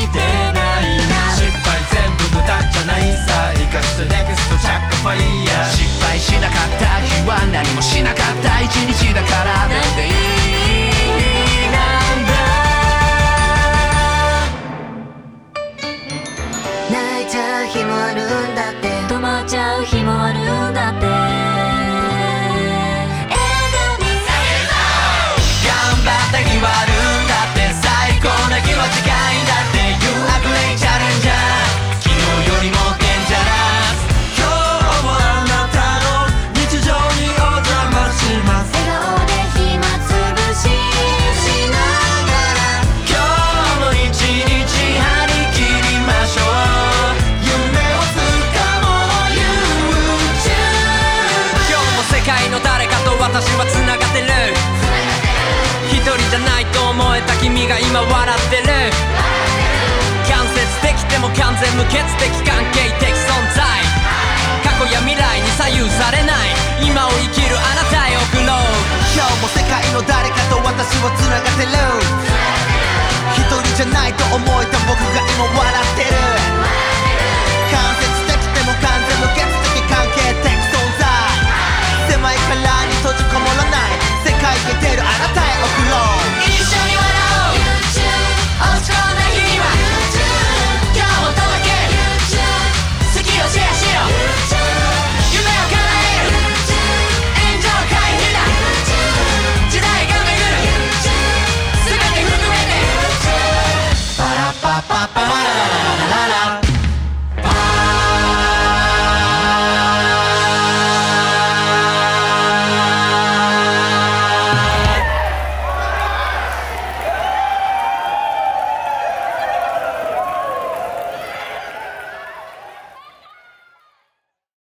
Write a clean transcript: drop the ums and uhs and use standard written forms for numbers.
てないな。失敗全部無駄じゃないさ。生かしてネクストチャックファイヤー。失敗しなかった日は何もしなかった一日だからなんていいなんだ。 泣いちゃう日もあるんだって、止まっちゃう日もあるんだって、 頑張った日はあるんだって、最高な日は近いんだって。 You are great challenger、 昨日よりもデンジャラス。今日もあなたの日常にお邪魔します。 笑顔で暇つぶししながら、 今日も一日張り切りましょう。夢をつかもう YouTube。 今日も世界の誰かと私はつながってる。一人じゃないと思えた君が今笑ってる。間接的でも完全無欠的関係的存在。過去や未来に左右されない今を生きるあなたへ送ろう。今日も世界の誰かと私はつながってる。一人じゃないと思えた僕が今笑